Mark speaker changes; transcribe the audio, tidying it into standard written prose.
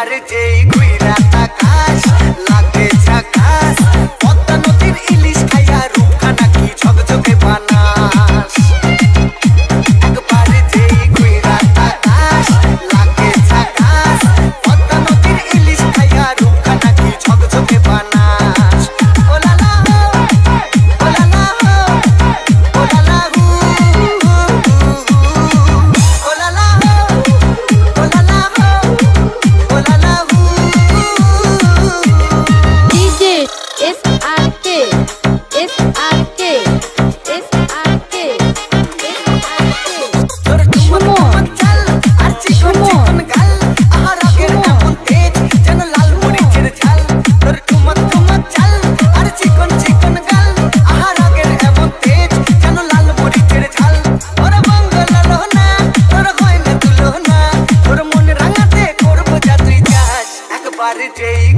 Speaker 1: একবারে যেই ঘুইরা তাকাস লাগে ঝাকাস পদ্মা নদীর ইলিশ খাইয়া রূপখানা কি ঝকঝকে বানাস একবারে যেই ঘুইরা তাকাস লাগে ঝাকাস পদ্মা নদীর ইলিশ খাইয়া রূপখানা কি ঝকঝকে বানাস ও লালা হো ও লালা হো ও লালা হু ও লালা হো ও লালা হো ও লালা হু
Speaker 2: DJ SRK SRK SRK
Speaker 1: তোর ঠুমক চাল আর চিকন চিকন গাল আহার আগের এমন তেজ যেন লাল মরিচের ঝাল তোর ঠুমক চাল আর চিকন চিকন গাল আহার আগের এমন তেজ যেন লাল মরিচের ঝাল ওর বাংলা না তোর হয় না তুলো না তোর মন রাঙাতে করব যা তুই চাস একবার যেই